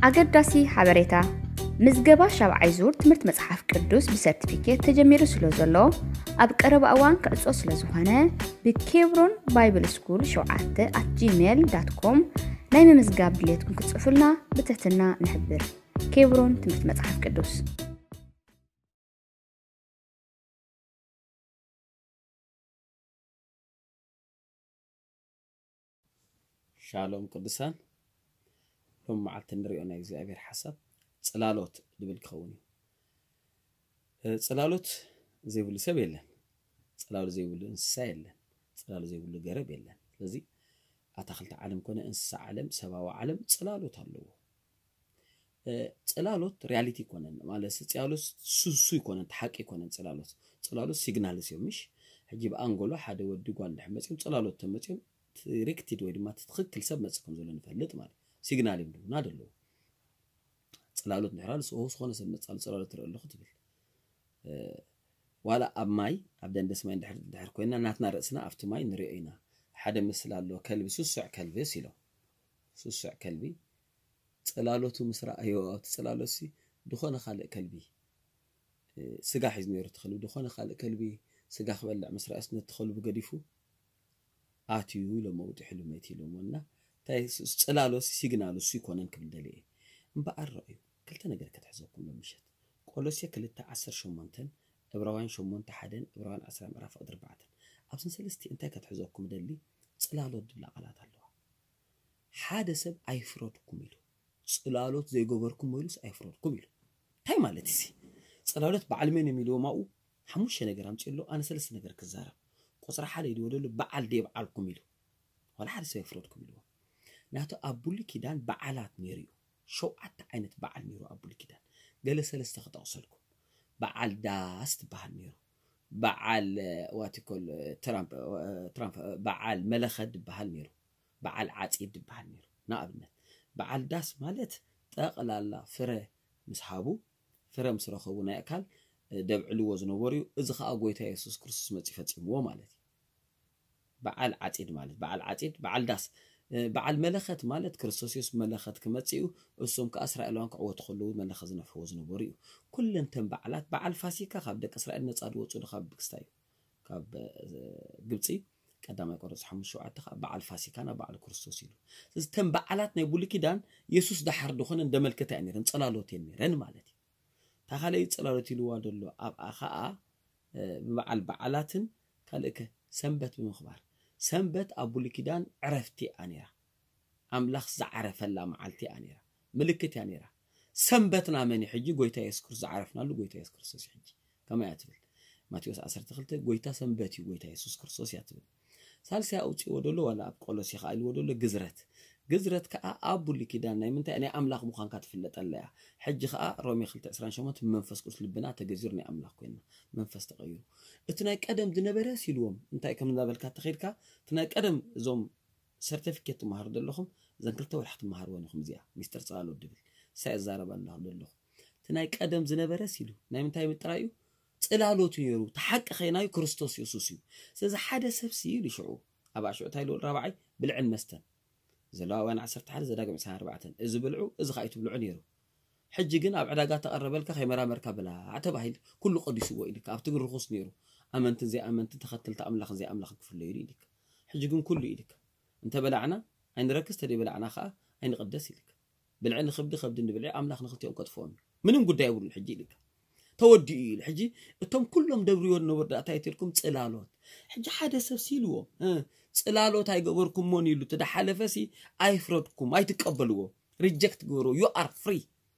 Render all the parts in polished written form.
ኣገዳሲ ሓበሬታ ምዝገባ ሻብዓይ ዙር ትምህርት መጽሓፍ ቅዱስ ብሰርቲፊኬት ተጀሚሩ ስለ ዘሎ ኣብ ቀረባ እዋን ክዕጾ ስለ ዝኾነ ብኬብሮን ባይብል ስኩል 7@gmail.com ናይ ምዝጋብ ድሌትኩም ክትጽፉልና ብትሕትና ንሕብር። ኬብሮን ትምህርት መጽሓፍ ቅዱስ ሻሎም ቅዱሳን ሎም معلت نريونا እግዚአብሔር حساب ጽላሎት ድብል ክኸውን ጽላሎት ዘይብሉ ሰብ የለን ጽላሎት ዘይብሉ እንስሳ የለን ጽላሎት ዘይብሉ ገረብ የለን ስለዚህ ኣታኽልቲ ዓለም ኮነ እንስሳ ዓለም ሰባዊ ዓለም ጽላሎት ኣለዎ ጽላሎት ሪያሊቲ ኮነን ማለት ጽላሎት ሱሱ ይኮነን ተሐቂ ይኮነን ጽላሎት ሲግናል ሲዮምሽ ሕጂ በአንጎሎ ሓደ ወዲ ጓል ድሕመጽም ጽላሎት ተመጽም ريكتد ወይ ድማ ትክክል ሰብ መጽከም ዘሎ ንፈልጥ ማለት ሲግናል ይብሉ ናደሎ ጽላሎት ንሕራል ሶስ ኾነ ሰብ መጻል ጽላሎት ትረአለኹ ትብል ዋላ ኣብ ማይ ኣብ ደንደስ ማይ ድሕር ኮይና ናትና ርእስና ኣብቲ ማይ ንሪኦ ኢና ሓደ ምስሊ ኣሎ ከልቢ ሱሱዕ ከልቢ ሲሎ ሱሱዕ ከልቢ ጽላሎቱ ምስራ ኣዮ ኣብቲ ጽላሎሲ ድኾነ ካልእ ከልቢ ስጋ ሒዝ ነይሩ ትኸልቢ ድኾነ ካልእ ከልቢ ስጋ ክበልዕ ምስራእስ ነትኸልቢ ገዲፉ ኣትዩ ለመውጥ ሕሉ መይትሉምና ታይ ጽላሎስ ሲግናሎስ ይኮነን ክብደልይ እምበኣር ረአዩ ክልተ ነገር ከተሕዘኩም በምሸት ቆሎስየ 2:18 ዕብራውያን 8:1 ዕብራውያን 10 ምዕራፍ 4 ኣብስን ሰለስቲ እንታይ ከተሕዘኩም ደሊ ጽላሎት ድብላ ቃላት ኣለዋ ሓደ ሰብ ኣይፍረድኩም ኢሉ ጽላሎት ዘይገበርኩም ኢሉስ ኣይፍረድኩም ኢሉ ታይ ማለት እዚ ጽላሎት በዓልመን የሚሉ ማኡ ሓሙሽ ነገር ኣምጪሎ ኣነ ሰለስተ ነገር ክዛረብ قصر حالي يدولو بعل دي بعلكم يلو ولا حد سيفرضكم يلو ناتو أبولي كيدان بعلات نيريو شو عت عينت بعل نيرو أبولي كيدان قال سلسة خط أوصلكم بعل داست بعل نيرو بعل واتكل ترامب بعل ملخد بعل نيرو بعل عتيد بعل نيرو نابنت بعل داس مالت تقل الله فره مسحابو فره مسرخونا يأكل دبعلو وزنوريو إذا خا أقويته يسوع كريستوس متفت مو مالتي بعل عتيد مالت بعل عتيد بعل داس بعل ملخت مالت كريستوس يسوع ملخت كمتيو اسم كأسرائيل وانك عوض خلود ملخ زنف وزنوريو كل انتم بعلات بعل فاسيكا خابدك إسرائيل نتصاد وتصود خاب بكستاي خاب قبتي قدام يقرص حمش وعد بعل فاسيكا أنا بعل كريستوس يلو تم بعلات نيبولي كدان يسوع دحر دخون اندمل كتاني رن صلالوتين رن مالتي تخلي صلالوت يلو دلو اب اخا بعل بعلاتن كالك سنبت بمخبار سنبت ابو لكيدان عرفتي انيرا املاخ زعرف لا معلتي انيرا ملكت انيرا سنبتنا من حجي قويتا يسكر زعرفنا له قويتا يسكر سوس حجي كما يتبل ماتيوس 10 قويتا سنبتي قويتا يسوس كرسوس يتبل ثالثا اوتي ودلو ولا قولوس يخايل ودلو جزرت كا ابو لكيدان ناي منت اني املاخ مخان كتفلط الله حج خا رومي 2:28 منفس قص لبنا تجزرني املاخ كنا منفس تغير اتنا قدم دنبره سيلوم انت كم نبلكا تخيركا اتنا قدم زوم سيرتيفيكيت مهار دلخم زنكلته ورحت مهار ونخم زيا مستر صالو دبل سيزارب الله دلخ اتنا قدم زنبره سيلو ناي منتاي مترايو صلالوتو يرو تحق خيناي كريستوس يسوسيو سذا حدا سبسي يشعو ابا شو تايلو الرابعي بالعلم مستن زلاوان 10 زداق 4 إذا بلعوا إذا خايت بلعوا نيرو حج جن أب عداقات تقرب لك خيمرا مركب لا عتبهيل كل قد يسوى إليك أبتقر رخص نيرو أمنت زي أمنت تختلت أملخ زي أملخ في الليل إليك حج جن كل إليك أنت بلعنا عين ركز تدي بلعنا خا عين قدس إليك بالعين خبد إن بالعين أملخ نختي أوقات فون منهم قد يقول الحج إليك تودي الحج تم كلهم دوريون نورد أتايتلكم صلالات حج حدا سبسيلو صلالوت አይገበርኩም ሞን ይሉ ተደሐለፈሲ አይፍረድኩም አይተቀበልዎ ሪጀክት ገሮ ዩ አር ፍሪ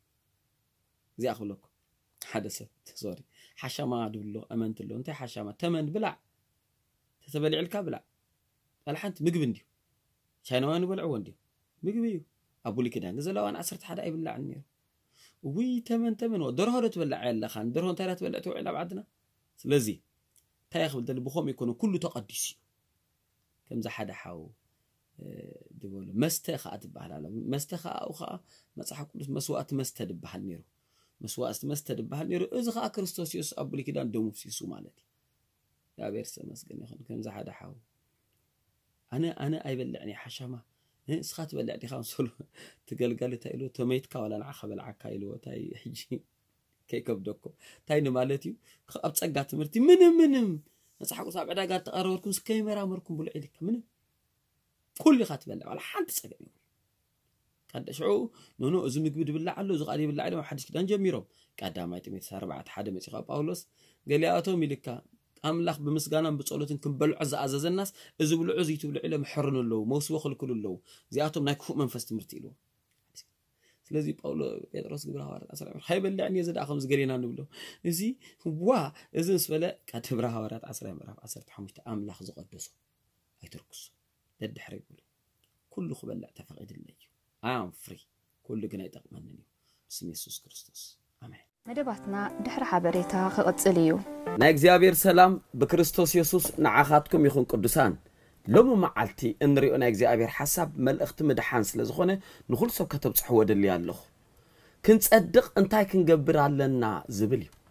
زي اخلك حدث سوري حشما دبلو امنتلو انت حشما تمن بلع تتبلع لك بلع الحنت مقب ندي شاينوان بلعو ندي مقبيو ابو لي كده نزلوا انا 10 حدا يبلع عني وي تمن ودرهو تبلع يلا خان درهو انت لا تبلع توعلا بعدنا ስለዚህ ታያخبل دل بخوم يكونوا كله تقدسي كم زحد حاو دبول مستخا تبحال على مستخا او خا مصحف قدس مسوات مستدبحال نيرو مسوات مستدبحال نيرو اذا خا كريستوس يس ابلي كدان دمو فيسو مالتي يا بيرس مسكن يخون كم زحد حاو انا ايبلعني حشمه سخات بلع دي خان سولو تقلقل تايلو توميتكا ولا نعخ بلعكا يلو تاي حجي كيكب دوكو تاي نمالتي اب صقا تمرتي منم نصحقو صاب عداغا تقروركم سكيمرا مركم بلعيدك منم كل خات بلع ولا حد صقا قد شعو نونو از مغبي دبلع علو زقالي بلع علو حدش كدان جميرو قداماي تميت 4 حدا مصيخا باولوس غلياتو ميلكا أملاخ بمسجانا بتصولتن كنبلع عز الناس إذا بلعوا زي تبلع إلى محرن اللو موس وخل كل اللو زياتهم نايكفو منفس تمرتيلو لذي باولو بيتروس قبلها وارد أسرع خايب اللي يعني زد أخمس قرينا نبلو إزي وا إذا نسبلا كاتبرها وارد أسرع مرة أسرع تحمشت أملاخ زقدسو هيتركس دد حريق كل خبلع تفقد اللي فري كل جناي تقمنني بسم يسوع كريستوس آمين مدباتنا دحر حبريتا خقصليو نا እግዚአብሔር ሰላም በክርስቶስ ኢየሱስ ንዓኻትኩም ይኹን ቅዱሳን ሎሙ መዓልቲ እንሪኦ ና እግዚአብሔር ሐሳብ መልእኽቲ ምድሓን ስለዝኾነ ንኹል ሰብ ከተብጽሕዎ ደሊ ኣለኹ ክንጸድቕ እንታይ ክንገብር ኣለና ዝብል እዩ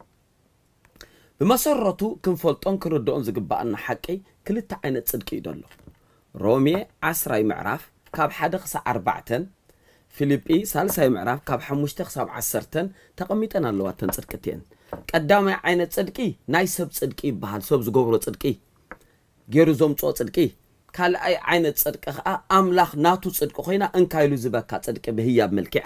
ብመሰረቱ ክንፈልጦን ክንርድኦን ዝግባአና ሓቂ ክልተ ዓይነት ጽድቂ እዩ ደሎ ሮሜ 10 ምዕራፍ ካብ 1 ክሳብ 4 فيليبي سالساي معرف كاب 5 حساب 10 تقميطنا اللواتن صدقتين قدامي عينت صدقي ناي سب صدقي بحال سب زغبرو صدقي غيرو زومصو صدقي كال اي عينت صدق املاح ناتو صدق خوينا انكايلو زبكا صدق بهياب ملكع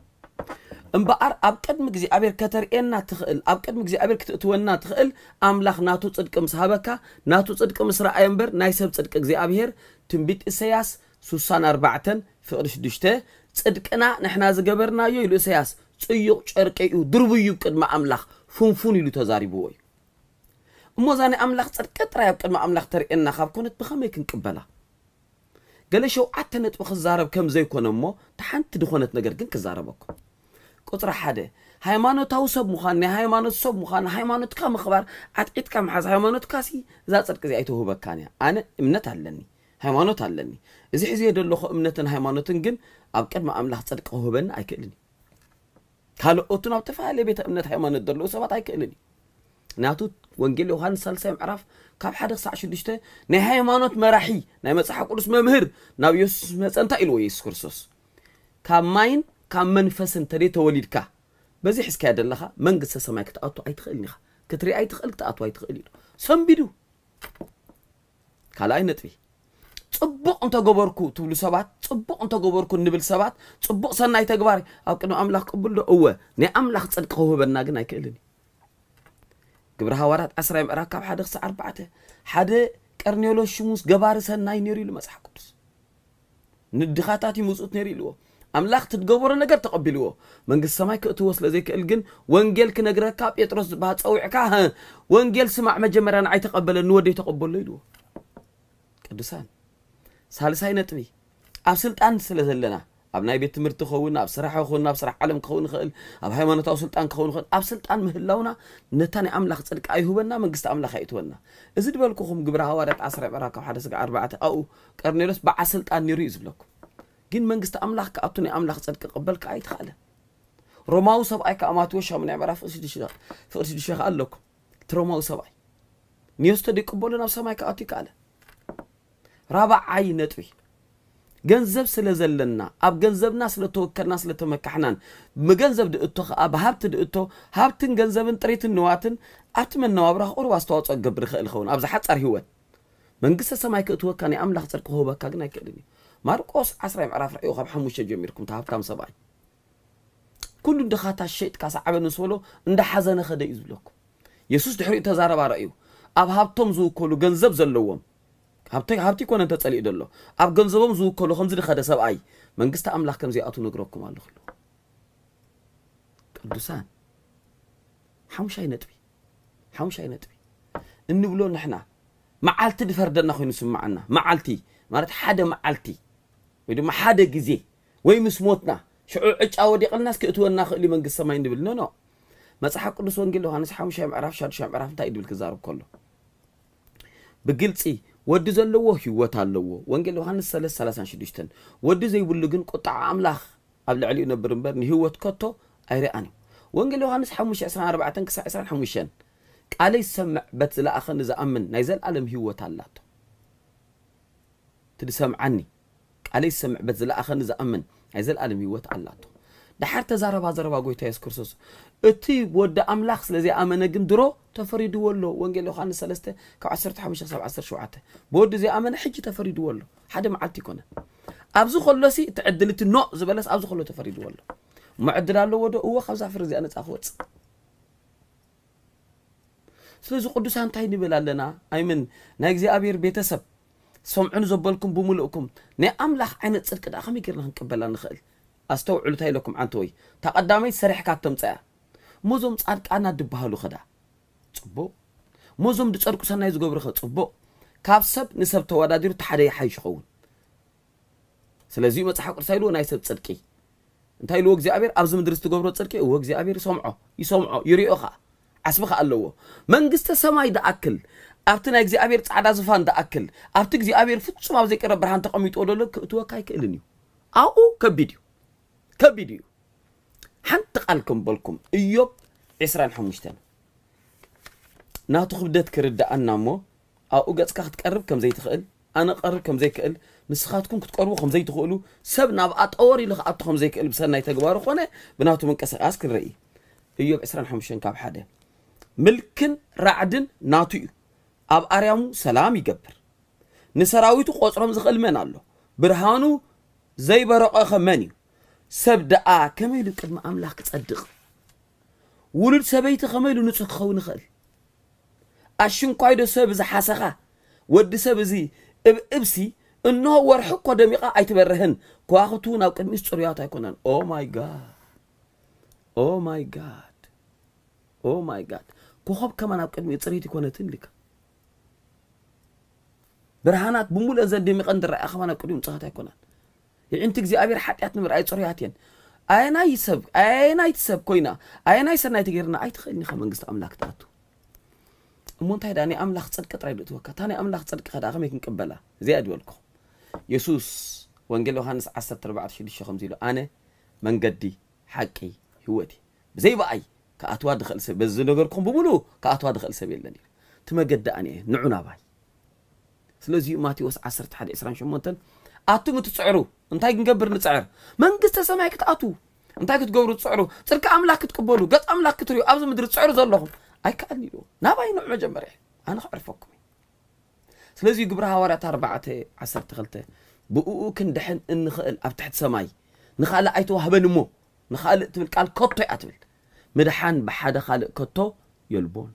امبار اب قدم غزي ابير كترئنا تخيل اب قدم غزي ابير كتتونا تخيل املاح ناتو صدق مسحبكا ناتو صدق مسرا ايمبر ناي سب صدق غزي ابير تنبيت اسياس 64 فقر 6 صدقنا نحنا زغبرنايو يلو اسياس صيق چرقيو دربيو قدم املاح فنفون يلو تزاريبو موزاني املاح صدق طراي قدم املاح ترئنا خاب كنت بخمي كنقبلا قال شو عتنت بخزارب كم زي كونمو تحنت دخونت نجر كن كزاربكم قطر حدا ሃይማኖታው ሰብ ሙኻን ሃይማኖት ሰብ ሙኻን ሃይማኖት ካ መخبار አጥቂት ካ መሐዝ ሃይማኖት ካሲ ዛ ጽድቅ ዚ አይተው በካንያ አነ እምነት አለኒ ሃይማኖት አለኒ እዚ ሕዚ የደለኹ እምነትን ሃይማኖትን ግን ኣብ ቀድመ አምላኽ ጽድቅ ሆበን አይከልኒ ካልኦቱን ኣብ ተፋለ ቤተ እምነት ሃይማኖት ደለው ሰባት አይከልኒ ናቱ ወንጌል ዮሐንስ 3 ምዕራፍ ካብ 1 ክሳብ 6 ናይ ሃይማኖት መራሒ ናይ መጽሓፍ ቅዱስ መምህር ናብ ኢየሱስ መጸንታ ኢልዎ ኢየሱስ ክርስቶስ ካብ ማይን ካብ መንፈስን ተሪ ተወሊድካ بزي حسكا دلخا منقص سماي كتاطو اي تخيلني كتري اي تخيل تاطو اي تخيل سنبيدو كالاي نطفي صبق انت غبركو تبلو سبات صبق انت غبركو نبل سبات صبق سناي تغباري اقنو املاح قبل دو اوه ني املاح صدق هوبنا غن ايكلني ግብረ ሐዋርያት 10 ምዕራፍ ካብ 1 ክሳብ 4 ሓደ ቀርኔሎስ ሽሙስ ገባር ሰናይ ነሪ ለመጽሐፍ ቅዱስ ንድኻታት ይሙጹት ነሪ ልዎ አምላኽ ትገበሮ ነገር ተቀበልዎ መንግስት ሰማይ ከእትወስ ለዘይ ከእል ግን ወንጌል ክነግረካ ጴጥሮስ ባጸውዕካ ወንጌል ስማዕ መጀመሪያን አይ ተቀበለን ወደ ተቀበሉ ይልዎ ቅዱሳን ሳልሳይ ነጥቢ ኣብ ስልጣን ስለዘለና ኣብ ናይ ቤት ትምህርቲ ኾውና ኣብ ስራሕ ኾውና ኣብ ስራሕ ዓለም ኾውን ኽእል ኣብ ሃይማኖታዊ ስልጣን ኾውን ኽእል ኣብ ስልጣን ምህላውና ነታኒ አምላኽ ጽድቅ አይሁበና መንግስት አምላኽ አይትወና እዚ ድበልኩኹም ግብረ ሐዋርያት 10 ምዕራፍ ካብ 1 እስከ 4 አው ቀርኔሎስ በዓ ስልጣን ነሪ ይዝብለኩም ግን መንግስት አምላኽ ከአቱኒ አምላኽ ጽድቅ ቀበልካ አይተኻለ ሮማው ሰብአይ ከአማትወሽ ምን ምዕራፍ 6 ፍቅር 6 አለኩ ትሮማው ሰብአይ ኒውስተ ዲቀበሉና ሰማይ ከአቱ ይካለ ራባዓይ ነጥቢ ገንዘብ ስለዘለና አብ ገንዘብና ስለተወከልና ስለተመካሕናን መገንዘብ ድእቶ አብ ሀብት ድእቶ ሀብትን ገንዘብን ጥሪትን ንዋትን አትመናዋብራ ቁርባ አስተዋጽኦ ገብር ኸእል ኸውን አብዛ ሐጻር ህይወት መንግስት ሰማይ ከእትወካኒ አምላኽ ጽድቅ ሆበካ ግን አይከልኒ ማርቆስ 10 ምዕራፍ ራእዩ ካብ 5 ጀሚርኩም ታሃብካም ሰባይ ኩሉ ድኻታ ሸይጥ ካሳዓበን ሰሎ እንደ ሓዘነ ኸደ ይዝብለኩም ኢየሱስ ድሕሪ ተዛረባ ራእዩ ኣብ ሃብቶም ዝውከሉ ገንዘብ ዘለዎም ሃብቲ ኮነ ተጸሊእ ደሎ ኣብ ገንዘቦም ዝውከሉ ከምዚ ድኸደ ሰብኣይ መንግስት አምላኽ ከም ዘይኣቱ ነግረኩም ኣለኹ ቅዱሳን ሓሙሻይ ነጥቢ እንብሎ ንሕና መዓልቲ ድፈርደና ኮይኑ ስማዓና መዓልቲ ማለት ሓደ መዓልቲ ወይ ድማ ሓደ ግዜ ወይ ምስሞትና ሽዑ ዕጫ ወዲቕልናስ ከእትወና ኽእሊ መንግስት ሰማይ እንብል ኖ መጽሐፍ ቅዱስ ወንጌል ዮሐንስ 5 ምዕራፍ 6 ምዕራፍ እንታይ ይብል ክዛረብ ከሎ ብግልጺ ወዲ ዘለዎ ህይወት ኣለዎ ወንጌል ዮሐንስ 3:36 ወዲ ዘይብሉ ግን ቁጣዕ አምላኽ ኣብ ልዕሊኡ ነበር እምበር ንህይወት ከቶ ኣይረኣኒ ወንጌል ዮሐንስ 5:24 ክሳብ 25 ቃለይ ሰምዕ በት ዝለኣኸን ዝኣምን ናይ ዘለዓለም ህይወት ኣላቶ ትድሰምዓኒ عليه السمع بزلا أخن زأمن عزل عالم يوت علاته دحر تزاربا قويتا يسوع كريستوس اتي ود أملاخ سلزي أمنة جندرو تفريد ولو وانجيل يوحنا 3 كعشرة 15 17 بود زي أمنة حجي تفريد ولو حدا معلتي كونه أبزو خلصي تعدلت النوع زبالس أبزو خلو تفريد ولو معدل له ود هو خمسة فرزي أنا تأخوت سلزو قدوس هانتاي نبلا لنا أيمن نايجزي أبير بيتسب سمعون زبالكم بملؤكم ني أملاخ عين تصدق دا خمي كيرنا نقبلنا نخل أستوعلو تاي لكم عنتوي تقدامي سريح كاتم تاع موزوم صادق أنا دبهالو خدا صبو موزوم دصرقو سناي زغبر خ صبو كاب سب نسب توادادير تحدي حيش خون سلازي مصحف قرسايلو ناي سب صدقي انتاي لو እግዚአብሔር አብዝ ምድርስ ተገብሮ ጽድቄ ወ እግዚአብሔር ይሰምዖ ይሪኦኻ አስበኻ ኣለዎ መንግስተ ሰማይ ዳአክል ኣብቲ ናይ እግዚአብሔር ጻዕዳ ዝፋን ዳአክል ኣብቲ እግዚአብሔር ፍጹም ኣብ ዘይቀረብ ብርሃን ተቀሚጦ ደሎ ክትወካይ ክእልን እዩ ኣኡ ከቢድዩ ሓንቲ ቃልኩም በልኩም ኢዮብ 25 ናቱ ክብደት ክርዳእና እሞ ኣኡ ገጽካ ክትቀርብ ከም ዘይትኽእል أنا قرر كم زي كقل نسخاتكم كتقربوا خم زي تقولوا سبنا بأطور إلى خاطر خم زي كقل بسنا يتجباروا خونه بناتو من كسر أسكر رأي أيوب 25 كاب حدا ملكن رعدن ناتو أب أريامو سلام يجبر نسراويتو قصرهم زخل من الله برهانو زي برقة خمانيو سبدا كميلو كدم أملاك تصدق ولد سبيت خميلو نسخ خون خل أشون قايدو سب زي حسخة ود سب زي ابسي انه ورحق دميقه ايتبرهن كواختون او قدمي صريات ايكونن او ماي جاد كوخب كمان او قدمي صريت يكونتن لك برهانات بمول ازن دميقه اندر اخمن او قدمي صحات ايكونن ينت እግዚአብሔር ኃጢአት ንብር አይ ጽሪያትን አይና ይሰብ ኮይና አይና ይሰናይ ትገርና አይትኸልኒ ከመንግስት አምላክ ታቱ مونتاي داني أملاخ صدق ترايد توكا تاني أملاخ صدق خدا خميك نقبلها زياد ولكم يسوس وانجيل يوحنس 14:5 أنا من قدي حقي هوتي زي بقى كأتوا دخل سب بس نقولكم بقولو كأتوا دخل سبيل لني تما قد أنا نعنا باي سلوزي ماتيوس 10:21 أتو متسعرو انتاي نقبر نتسعر من قست سماك تأتو انتاي كتقبروا تسعروا صدق أملاك تقبلوا قد أملاك تريو أبز مدر تسعروا زلهم أي كأني له نباي نوع مجمرة أنا أعرفكم سلازي قبرها ورا 14 بقو كن دحن إن خال أفتحت سماي نخال أيتو هبنمو نخال تبل قال كتو أتبل مدحان بحدا خالق كتو يلبون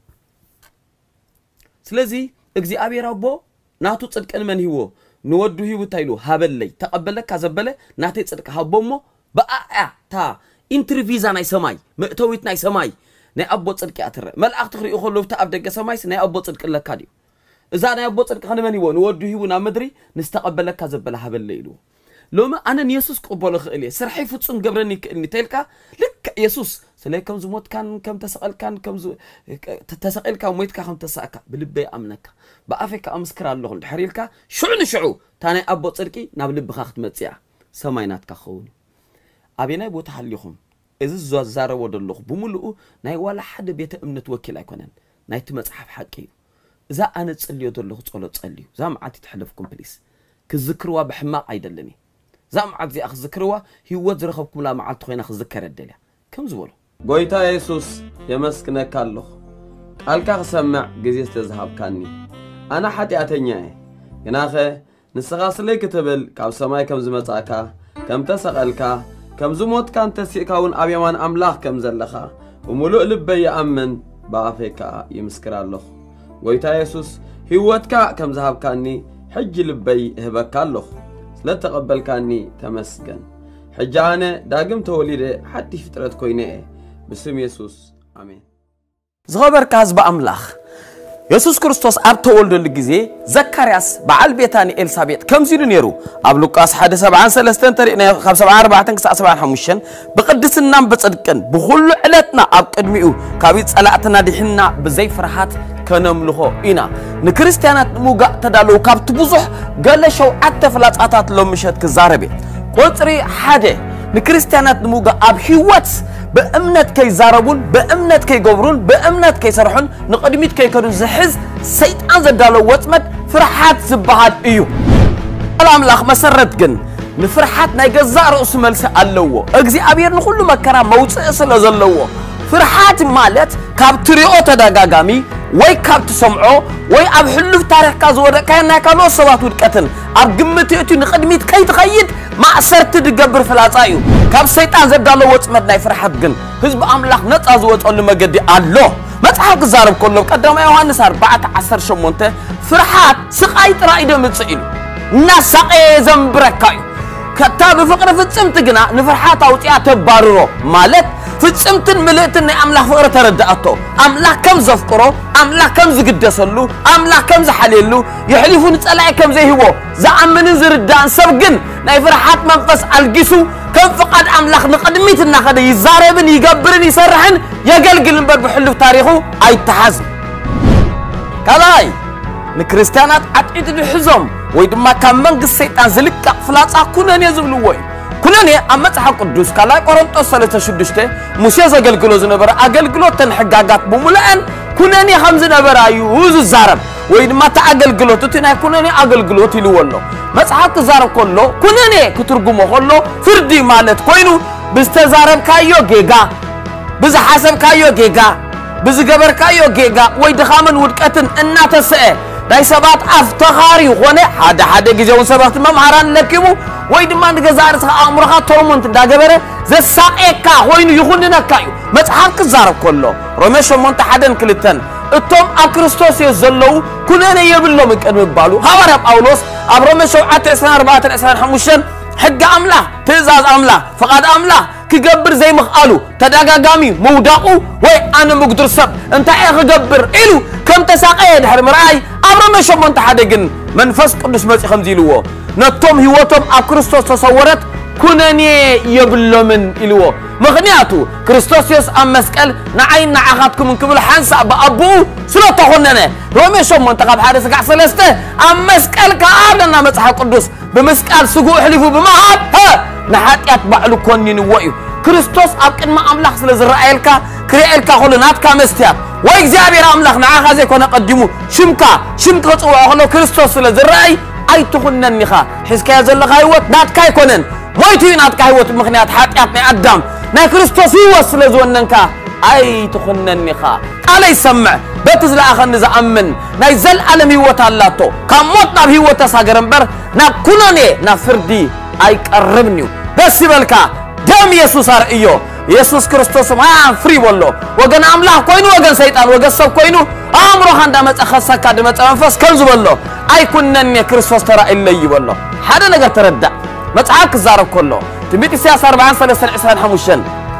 سلازي اجزي أبي ربو ناتو تصدق من هو نودو هو تايلو هبلي تقبلك كذبله ناتي تصدق هبومو بقى تا انترفيزا ناي سماي مأتويت ناي سماي ناي أبو صدق أترى ملأ تخري أخلو تأب دق سمايس ناي أبو صدق لك كاديو إذا ناي أبو صدق خلنا مني ونودو هو نامدري نستقبل لك كذبله هبليلو لو ما أنا يسوس قبول خيلي سرحي فتسون قبرني إني تلك لك يسوس سلي كم زموت كان كم تسأل كان كم تسأل كم ميت كم تسأك بلبي أمنك بأفك أمسكر الله الحريلك شو تاني أبو صدقي نابلب بخاخت متسيع سماينات كخون أبينا يبو تحليهم إذا الزوار ودلوخ بملؤ ناي ولا حد بيت أمنة وكيل أكونن ناي تمسحف حكي إذا أنا تصلي ودلوخ تصلي زي ما عاد تحلفكم بليس كذكروا بحماق عيدلني زي ما عاد زي أخذ ذكروا هو زرخبكم لا ما عاد تخين أخذ ذكر الدليل كم زولو قويتا يسوس يمسكنا كالله قالك سمع جزيز تذهب كاني أنا حتى أتنياه يناخي نسغاس لي كتبل كاو سماي كم زمتاكا كم تسألك كم زموت كان تسيكاون أبيمان أملاخ كم زلخا وملؤ لبي يأمن بافيكا يمسكر الله قويتا يسوس هوتكا كم ذهب كاني حج لبي هبك الله لا تقبل كاني تمسكن حجانة داقم توليد حتى فترة كوينة بسم يسوس آمين زغبر كاز بأملاخ يسوس كريستوس أب تولد الجزء زكرياس بعل بيتاني إلسابيت كم زيرو نيرو أب لوكاس حد 7 ترينا 5 بقدس النام بتصدقن بخل علتنا أب قدميو كابيت صلاتنا دحنا بزي فرحات كنملخو إنا نكريستيانات موجا تدالو كابت بزح قال شو أتفلات أتات لو مشت كزاربي قطري حدا نكريستيانات موجا أب هيوت بأمنت كي زاربون بأمنت كي جبرون بأمنت كي سرحون نقدميت كي كانوا زحز سيد أنزل دالو واتمت فرحات زبهاد إيو الأملاخ مسرت جن نفرحات نيجزا رؤس ملس اللوو أجزي أبير نقول مكرا موسى سلزلوو فرحات مالت كابتريو تداغامي وي كابت سمعو وي أب حلف تاريخ كازورة كأنها كانوا صوات ودكتن أرجمتي نقدميت كي تغيد ما أسرت تجبر في العصايو كاب سيطان زبد الله وتمدنا فرحات جن حزب أملاك نتأزوج أول ما جدي الله ما تحق زارب كله قدام يوحنا 14 شمونته فرحات سقايت رائدة متصيل الناس سقي زنبركايو كتاب فقرة في السمت جنا نفرحات أوتيا تباررو مالك في السمت ملئتن أملاك فقرة تردأته أملاك كم زفكرو أملاك كم زقدسلو أملاك كم زحليلو يحلفون تسألعي كم زي هو زعمن زردان سبقن ناي فرحات منفس الجسو كم فقد أملاك نقدميت النخد يزاربن يقبرن يسرحن يقلقل نبر بحلو تاريخه أي تحزم كلاي نكريستيانات عتيد الحزم ويدما كمان قصيت أنزلك فلاس أكونني يزبلوي كونني أمت حق الدوس كلا قرنت صلة شدشته مسيا قلقلوز نبر أقلقلو تنحقاقات بملأن كونني خمس نبر أيوز الزارب ويدما تأقلقلو تتنا كونني أقلقلو تلولو مسحق الزارب كله كونني كترجمه كله فردي مالت كوينو بستزارب كايو جيجا بز حسب كايو جيجا بز جبر كايو جيجا ويدخامن ودكتن الناتسئ داي سبات افتخاري هونه حدا جيزون سبات ممهران لكيمو ويد ما نغزارس امرخا تومنت داغبره زساقيكا هوينو يخوننكايو مصحف كزارب كله روميش مونت حدن كلتن اتوم اكريستوس يزلو كلنا يبلو مكن يبالو حوار باولوس ابروميش 14 حق املاح تزاز املاح فقد املاح كجبر زي مخالو تداغاغامي موداقو وي انا مقدر سب انت اي خجبر الو كم تساقي دحر مراي ابرو مشم انت حدغن منفس قدس مصي خمزيلو نتوم هيوتهم اكريستوس تصورت كونني يبلو من الو مغنياتو كريستوس يس ام مسقل نعين نعخاتكم من كبل حنسا بابو سلو تخوننا رومي شم انت قب حارس قع سلسته ام مسقل كابلنا مصحف قدس بمسقال سغو حلفو بمهاب ها نحاتيات بعلو كونين ويو كريستوس أبكن ما أملاخ سلزرائيلكا كريئلكا خلناتكا مستياب وإكزابير أملاخ نعاها زي كونا قدمو شمكا تقوى أخلو كريستوس سلزرائي أي تخنن نخا حسكا يزل خايوت ناتكا يكونن مويتو ناتكا يوت مخنيات حاتياتني أدام نا كريستوس هو سلزوننكا أي تخنن نخا على يسمع بتزل أخن نزأمن نا يزل ألم هيوت اللاتو كاموتنا بهيوت ساقرنبر نا كنوني نا فردي أي قربنيو بس يبالكا دم يسوس أرئيو يسوس كريستوس ما فري والله وجن أملاح كوينو وجن سيطان وجن سب كوينو أمره خندمت أخصك كدمت أنفس كنز والله أي كنني كريستوس ترى إلا يبالله هذا نقدر تردد متعاك الزارب كله تبيت سياسة 40 سنة عسران حموشن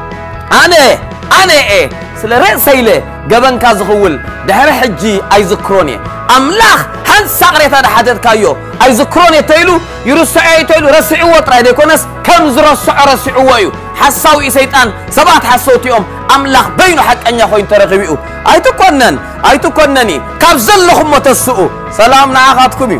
أنا إيه سلرئ سيله جبن كازخول دهر حجي أي ذكروني أملاح هن سقريت هذا حدث كايو أي ذكروني تيلو يرسعي تيلو رسعي وطرع ديكونس كم رسعي ويو حساوي سيطان سبات حسوتي أملاح بينو حق أن يخوين ترغبئو أي تكونني كابزل لهم وتسؤو سلامنا آخاتكمي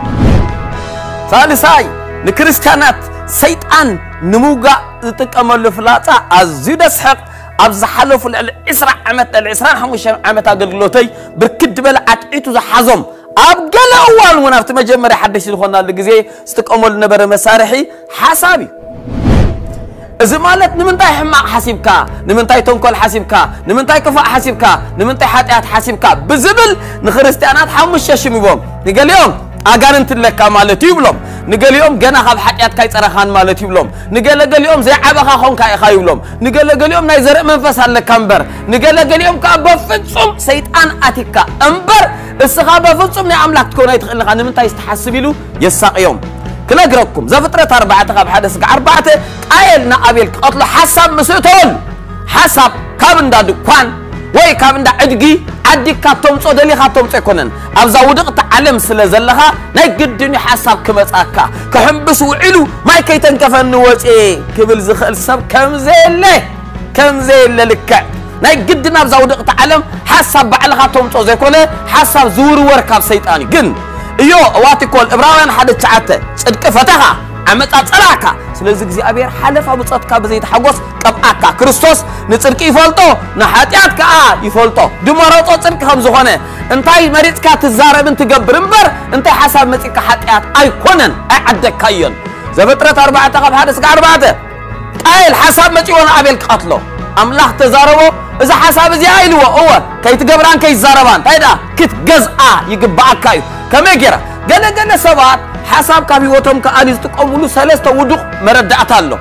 ثالثاي نكريستيانات سيطان نموغا تكمل فلاتا أزيد سحق أبز حلف الإسراء عمت الإسراء حموش عمت أقلقلوتي بركد بلعت إيتو ذا حزم أبقل أول منافت مجمّر حدش الخونا اللي ستكمل نبر مسارحي حسابي إذا مالت نمنتاي حماق حسيبكا نمنتاي تنكل حسيبكا نمنتاي كفاء حسيبكا نمنتاي حاتيات حسيبكا بزبل نخريستيانات حموش يشميبهم نقال يوم أجانت لك مالتي يبلم نقال يوم جنا خب حاتيات كاي صرخان مالتي يبلم نقال يوم زي عبخا خون كاي خاي يبلم نقال يوم نايزر منفس على كامبر نقال يوم كابا فتصم سيطان أتيكا أمبر السخابة فتصم نعملك تكون يتخيل خان نمنتاي يستحسبيلو يساق يوم كلا جركم زفترة 4 خب حدث 4 قايلنا أبيل قتل حسب مسؤول حسب كابن دادو كوان وي كابن دا عدقي عدي كاتوم صدلي خاتوم تكونن أبزا ودق تعلم سلزلها ناي قدني حسب كمتاكا كحنبس وعلو ما كيتن كفن وجه كبل زخل سب كم زي لك ناي قدنا أبزا ودق تعلم حسب بعل خاتوم صدلي كونه حسب زور وركاب سيطاني جن ايو واتي كول ابراهيم حدث تعته صدق فتها عمت اصلاكا سلازي غزي ابير حلف ابو صدقا بزيت حغوس قباكا كريستوس نصدق يفلطو نحاتيات كا يفلطو دمرطو صدق خم زخونه انتي مريتكا تزارب انت تغبر انبر انت حساب مصيك حاتيات ايكونن اعدكاين زفترة 4 قب حدث 4 قايل حساب متيون أبيل قتله أملاح تزاربه إذا حساب زي عيلوا هو كي تجبران كي زاربان تايدا كت جزء يجبع كايو كم يجرا جنا سبات حساب كابي وتم كأنيز تقوملو ثلاثة ودق مردعت له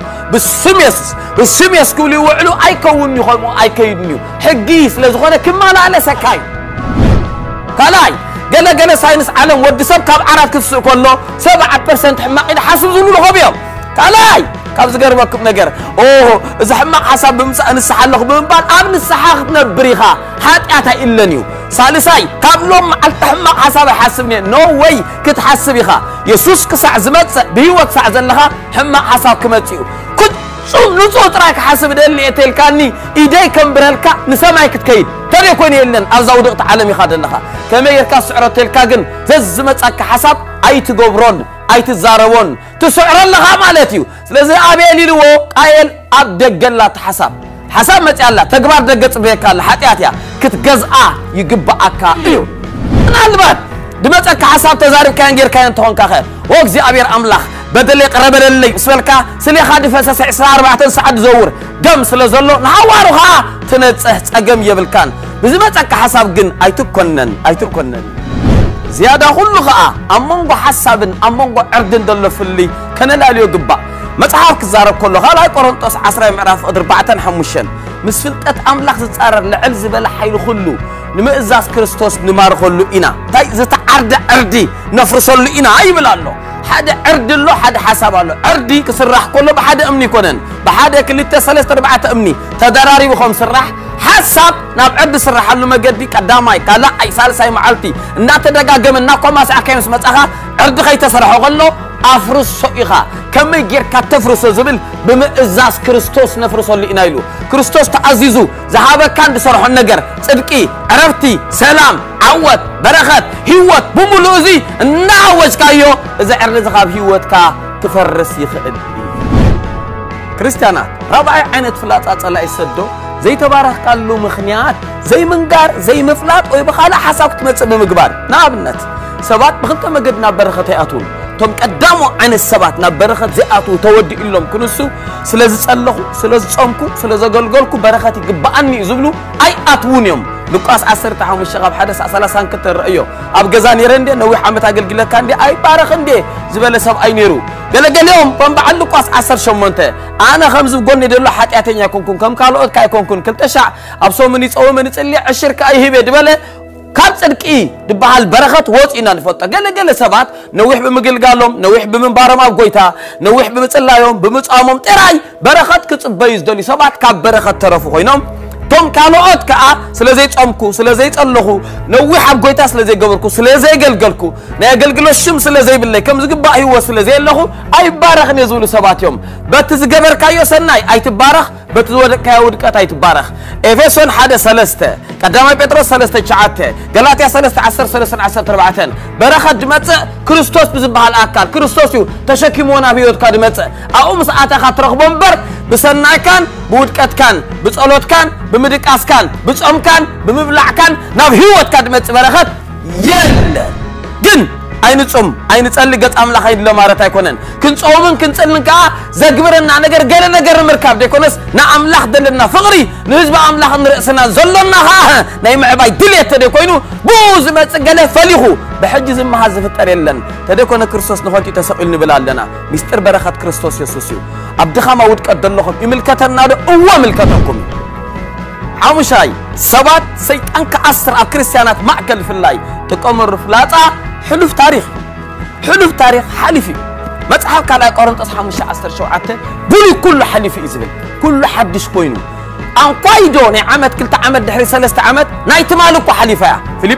بالسميس كولي وعلو أي كون يخلمو أي كيدنيو حقيس لزغنا كمان على سكاي كلاي جنا ساينس عالم ودي سب كاب عرف كتسو كله 7% حماق إذا حسب زنو لغبيهم كلاي كابز قربك نجر إذا حماق حساب بمسا نسحلق بمبان أبن السحاق نبريخا حتى أتا إلنيو ثالثاي قبلهم على حماق حساب حسبني نو واي كتحسبيخا يسوس كسع زمت بيوت سع زلخا حماق حساب كمتيو كنت شو نصوت راك حسب دلي تلكاني إيدي كم برهلكا نسمعي كتكيد ترى يكون يلن أرزاو دقت عالمي خاد لخا كما يركا سعر تلكاجن زمت أك حساب أي تجبرون أي تزارون تسعر لخا مالتيو لذا أبي ليلو قايل أبدك لا تحسب حساب متعلا تجبر دقت بيك الله حتياتيا كتجزء يجبأك إيو أنا البات دمتك حساب تزارب كان غير كان تهون كخير وقزي أبير أملاخ بدل يقرب للي سبلكا سلي خادي فسس 4 ساعات زور دم سلازلو نحوارها تنصح صقم يبلكان بزمتك حساب جن أيتكونن زيادة كله خا أمونغو حسابن أمونغو أردن دلو فلي كان لا ليو جبا متحاف كزارب كله خلا قرنطس 10 معرف 4 5 مسفلطت أملاخ تتصارر لعل زبل حيل كله نمئزاز كريستوس نمار كله إنا تاي زتعرد أردي نفرسلو إنا أي بلالو حدا عرد له حدا حساب له عردي كسرح كله بحد أمني كونن بحد كليته 3-4 أمني تدراري بخم سرح حساب ناب عرد سرح له مجدي قدامي كلا أي سالساي معلتي النات دقاقم الناقوم ما سأكيم سمتها عرد خي تسرحه قال أفرس صيغة كم يجير كتفرس زبل بمئزاز كريستوس نفرس اللي إنايلو كريستوس تعزيزو ذهب كان بصرح النجر صدقي عرفتي سلام عوض بركات هيوت بملوزي نعوج كايو إذا عرض ذهب هيوت كا تفرس يخد كريستيانات ربع عينت فلات الله يسدو زي تبارك قال له مخنيات زي منقار زي مفلات ويبخالا حساب تمتص بمقبار نابنت سبات بخلت مقدنا بركات ياتون توم قدامو عن السبات نبرخت زياتو تودي إلهم كنسو سلازي صلخو سلازي صمكو سلازي غلغلكو بركات يقبأني زبلو أي أتون يوم لقاس 10 تحوم الشغاب حدث 30 كتر رأيو أب غزاني رندي نوي حمد أقلقلك كان دي أي بارخندي زبالة سب أي نيرو قال يوم بنبعل لقاس 10 شمونته أنا 5 بقولني دلو حتى أتنيا كونكون كم كالوت كاي كونكون كل تشع أبصو منيس أو منيس اللي 10 كاي هبة دبالة كان صدقي دبال بركات وص إنا نفطا قال سبات نويح بمقل قالهم نويح بمنبارم أبقويتا نويح بمتصلايهم بمتصامهم تراي بركات كتصبيز دولي سبات كاب بركات ترفو خوينهم توم كانوا أتكا سلازي تصمكو سلازي تصلخو نويح أبقويتا سلازي قبركو سلازي قلقلكو نيقلقلو الشمس سلازي بالله كم زقبا هو سلازي اللخو أي بارخ نزولو سبات يوم بتزقبر كايو سناي أي تبارخ بتزود كايو دكات أي تبارخ إفسون حدا سلسته قدامي بطرس سلسته شعاته غلاطيا 13:10 بركات دمص كريستوس بزبها الأكل كريستوس يو تشكيمونا بيوت كدمص أقوم ساعتها ترخبون بر بسناي كان بودكات كان بصلوت كان بمدقاس كان بصوم كان بمبلع كان ناب هيوت كدمص بركات يلا جن أين تصوم أين تصلي قط أملاك هيد لو مارت هيكونن كن صومن كن تصلي كا زجبرنا نجر مركب ديكونس نا أملاك دلنا فقري نسبة أملاك نرأسنا زلنا ها نايم عباي دليت تديكونو بوز ما تجله فليخو بحجز ما هذا فتريلن تديكون كريستوس نخوتي تسألني بلادنا مستر بركات كريستوس يسوسيو أبدخا ما ودك أدلهم يملكتنا ده هو ملكتكم عمشاي سبات سيطان كأسر الكريستيانات معكل في الله تقومر فلاتا حلف تاريخ حلفي متحف كلا قرنطس 15 بولي كل حلفي إزبل كل حدش كوينو أن قايدو عمد كلتا عمد دحري 3 عمد نايت مالكو حليفة فيليب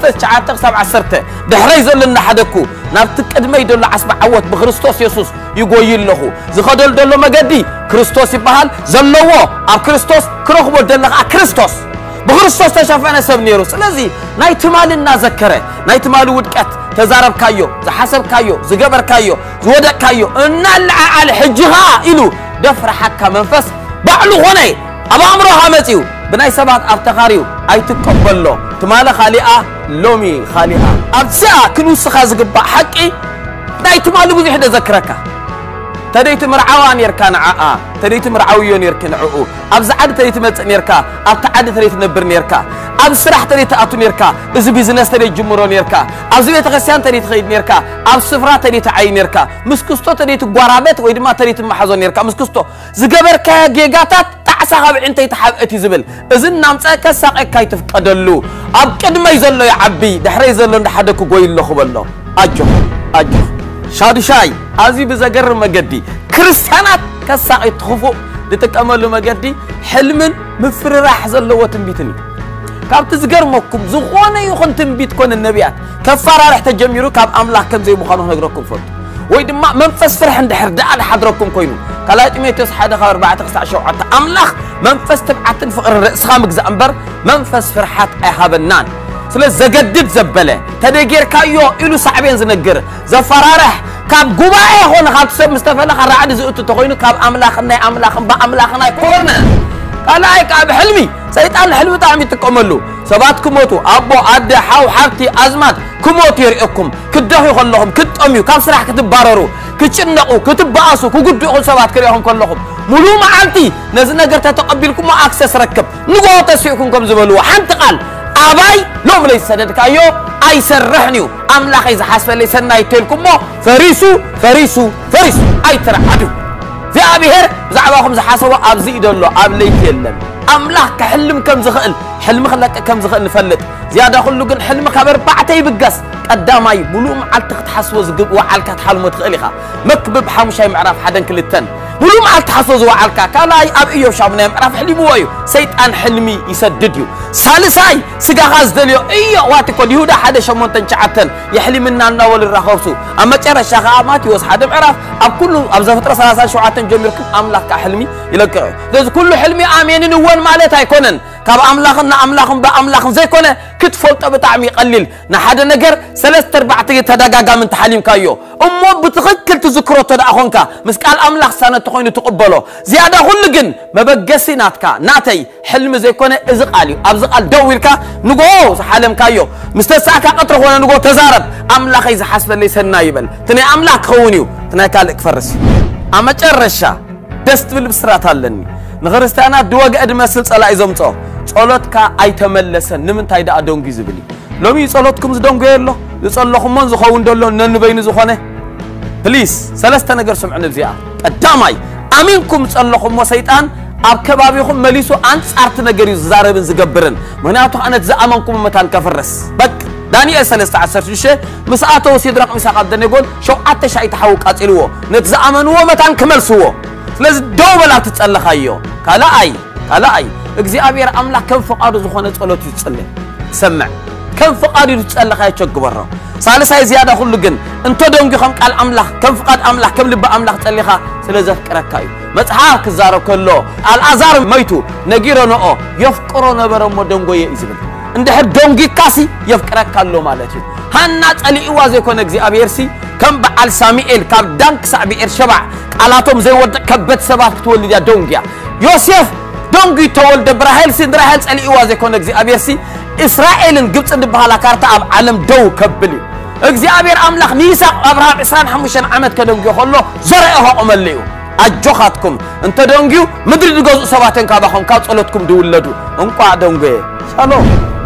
3:9 دحري زلنا حدكو نابتك قدما يدل عصب عوت بخريستوس يسوس يقويل له زخدل دلو مقدي كريستوس يبهال زلوو أب كريستوس كرخبو دلق كريستوس بخريستوس تشافنا سبنيرو سلازي نايت مالنا ذكره نايت مال ودقت تزارب كايو زحسب كايو زقبر كايو زودق كايو نلع على حجها إلو دفر حكا منفس بعلو هوني أبا أمرها متيو بناي سبات أفتخاريو أي تقبل له تمالا خالئة لومي خالئة أبساء كنو سخاز قبا حقي ناي تمالو بذي حدا ذكرك تريت مرعوان يركان عاء تريت مرعويون يركن عؤو أبز عاد تريت متن يركا أب تعاد تريت نبر يركا أب سرح تريت أتون يركا إذا بيزنس تريت جمهورون يركا أب زبيت غسيان تريت خيد يركا أب سفرة تريت عين يركا مسكستو تريت قرابات ويدما تريت محزون يركا مسكستو زجبر كجيجاتات تعسها أنت يتحقق زبل إذن نامسا كساق كيتف قدلو أب كد ما يزلو يا عبي دحري يزلو نحدك وقوي الله خبالله أجو شادي شاي أزي بزجر مجدي كريستيانات كساق يتخفوا لتكملوا مجدي حلمن مفر راح زلو وتنبيتني كاب تزجر مكم زخوانة يخون تنبيت كون النبيات كفارة رح تجميرو كاب أملاح كم زي مخانو نقرأكم فرد ويد ما منفس فرح عند حرد على حضركم كوينو كلايت ميتوس حدا خبر بعد تقطع شو عطا أملاح منفس تبعتن فقر الرأس خامك زأمبر منفس فرحات أيهاب النان سلس زجدد زبلة تدقير كايو إلو صعبين زنقر زفرارح كاب قبائي هون خالص مستفلا خرعد زوت تقوينو كاب أملاخنا بأملاخنا كورنا كلاي كاب حلمي سيطان الحلم تعمي تكملو سبات كموتو أبو عد حاو حرتي أزمات كموت يرئكم كدهو خلهم كتأميو كاب سرح كتباررو كتشنقو كتباسو كقدو سبات كريهم كلهم ملو معالتي نزلنا قرتا تقبلكم وأكسس ركب نقو تسويكم كم زبلو حمت قال أباي لوم ليس سددك أيو أي سرحنيو أملاخ إذا حسب ليس نايتلكم مو فريسو أي ترحدو في أبيهر زعباهم زحاسوا أبزي دولو أبليك يلن أملاخ كحلم كم زخل حلم خلك كم زخل نفلت زيادة خلو قن حلم خبر بعتي بقص قدامي بلوم على تحسوز وعلك تحلم تخليها مكبب حمشي معرف حدا كل التن بلوم على تحسوز وعلك كلاي أب إيو شابنا معرف حلي بوايو سيد أن حلمي يسدديو سالساي سجا غاز دليو إيو واتكون يهودا حدا شمون تنشعتن يحلم منا ناول الرخوسو أما ترى شغامات يوز حدا معرف أب كله أب زفترة سلاسل شعاتن جميلكم أملاك كحلمي يلقى لذ كل حلمي آمين نوان مالتها يكونن كاب أملاخن بأملاخن زي كونه كتفولت بتعمي قليل نحد نجر ثلاث أربعة تدقاقا من تحليم كايو أمو بتغكل تذكروا تدعونك مسكال أملاخ سنة تخوين تقبله زيادة خلقن ما بقسي ناتكا ناتي حلم زي كونه إزقالي أبزقال دويلكا نقو حالم كايو مستساكا قطر هنا نقو تزارب أملاخ إذا حسب اللي سنايبل تني أملاخ خونيو تني كالك فرس أما ترشا دست بالبسرات هالني نغرستانا دواج أدمسل صلاة إزمتو صلاتك أي تملسن نمن تايدا أدونجي زبلي لو مي صلاتكم زدونجي الله يصلحكم من زخون دلوا ننبين زخانه بليس ثلاثة نجار سمعنا بزيادة الدماي أمينكم صلحكم وسيطان أبكبابيكم مليسو أنت أرت نجاري زاربن زجبرن مناتو أنا تزامنكم متان كفرس بك دانيال 13 شيء مساعته وسيدرق مساق عبدنا يقول شو أتشاي تحوك أتلوه نتزامنوا متان كمل سوه لازم دوبلا تتصلح أيوه كلا أي እግዚአብሔር አምላክ كم فقاد زخونه ጸሎት ይጸልይ ሰማዕ كم فقاد ይጸልይ ያቸግ በራው ሳልሳይ زياده ሁሉ ግን እንተ ደንጊኹም ቃል አምላክ كم فقاد አምላክ كم ልብ አምላክ ጸልይኻ ስለዚህ ፍቅረካዩ መጽሐፍ ክዛረብ ከሎ አልዓዛር መይቱ ነጊረኖኦ يفقሮ ነበረ ሞደንጎየ ይዝብል እንድሕር ደንጊ ካሲ يفقረካሎ ማለት እዩ ሃና ጸልይዋ ዘይኮነ እግዚአብሔር ሲ كم بعل ساميئيل كاب دانك سابيئر شبع قالاتهم زي ود كبت سبات تولد يا دونجيا يوسف دونجي تولد براهيل سندراهيل صلي وازي كون እግዚአብሔር سي اسرائيلن ግብጽ እንድባላ ካርታ ኣብ ዓለም ደው ከብል እግዚአብሔር አምላክ ሚሳቅ አብርሃም 25 ዓመት ከደንጊ ሆሎ ዘረአሁ ኦመልዩ አጆኻትኩም እንተ ደንጊው ምድር ድገዙ ሰባተን ካባኹም ካብ ጸሎትኩም ድውለዱ እንቋ ደንጎ ሰላም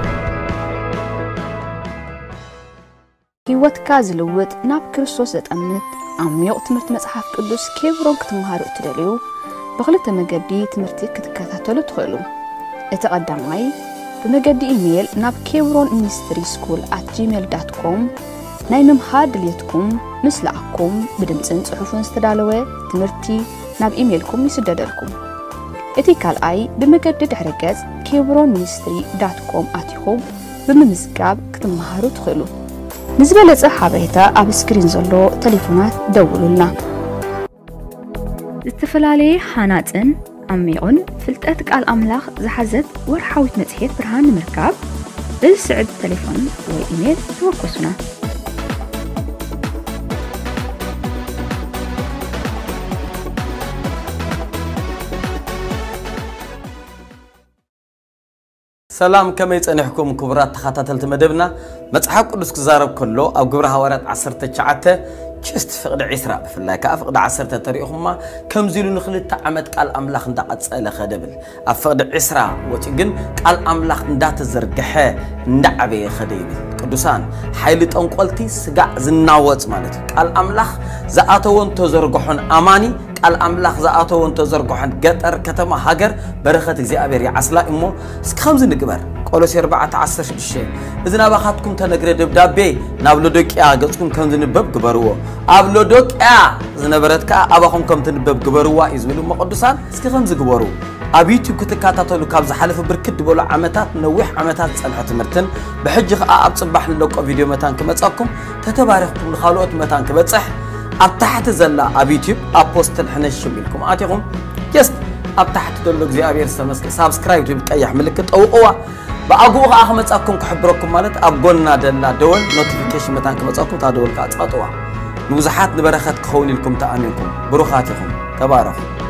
ህይወትካ ዝልውጥ ናብ ክርስቶስ ዘጠምት ዓሚቕ ትምህርት መጽሐፍ ቅዱስ ኬብሮን ክትመሃሩ ትደልዩ بخلت مجدي تمرتي كتكتاتلو تخلو اتقدماي بمجدي ايميل ناب kebronministryschool@gmail.com ناي ممهاد ليتكم مسلعكم بدمصن صحفون استدالوه تمرتي ناب ايميلكم يسددلكم اتيكال اي بمجدي دحرجز kebronministry.com اتيخوب بممزقاب كتمهارو تخلو نزبلص حبيتا اب سكرين زلو تليفونات دولولنا استفلالي حاناتن عميقون فلتأت قال أملاخ زحزت ورحاوت متحيط برهان مركاب بالسعد تليفون وإيميل توقسنا سلام كما يصنحكم كبرات تخاتلت مدبنا مصحف قدس كزارب كله او غبر حوارات 19 just فقد عسرة بفلاي كأفقد عسرة طريقهم ما كم زيلو نخلت تعمد قال أملاخ ندقت سأله خدبل أفقد عسرة وتجن قال أملاخ ندات الزرقحة ندعبي خديبل قدوسان حيلت أنقلتي سجع زناوت مالته قال أملاخ زأتون تزرقحون أماني قال أملاخ زأتون تزرقحون قطر كتما هاجر برخة زيابير عسلا إمو سكخمز نكبر قولوا سير بعد 10 شيء إذا نبغاتكم تنقرأ دبدابي نابلودك يا قصكم كم تنبب كبروه أبلودك يا إذا نبرتك أبغاكم كم تنبب كبروه إزميلو مقدسان سكخمز كبروا أبيتو كتكاتاتو كابز حلف بركد بولا عمتات نوح عمتات صنعة مرتن بحجة أبصبح لكم فيديو متان كمتصاكم تتبارككم لخالوت متان كبتصح أبتحت زلا أبيتيوب أبوستل حنش منكم آتيكم يس أبتحت دلوك زي أبير سمسك سابسكرايب تبقى أي ملكة أو قوة بأقوى أحمد أكون كحبركم مالت أبقولنا دلا دول نوتيفيكيشن متان كمتصاكم تدول كاتقطوا نوزحات نبرخات كخوني لكم تأمينكم بروخاتكم تبارك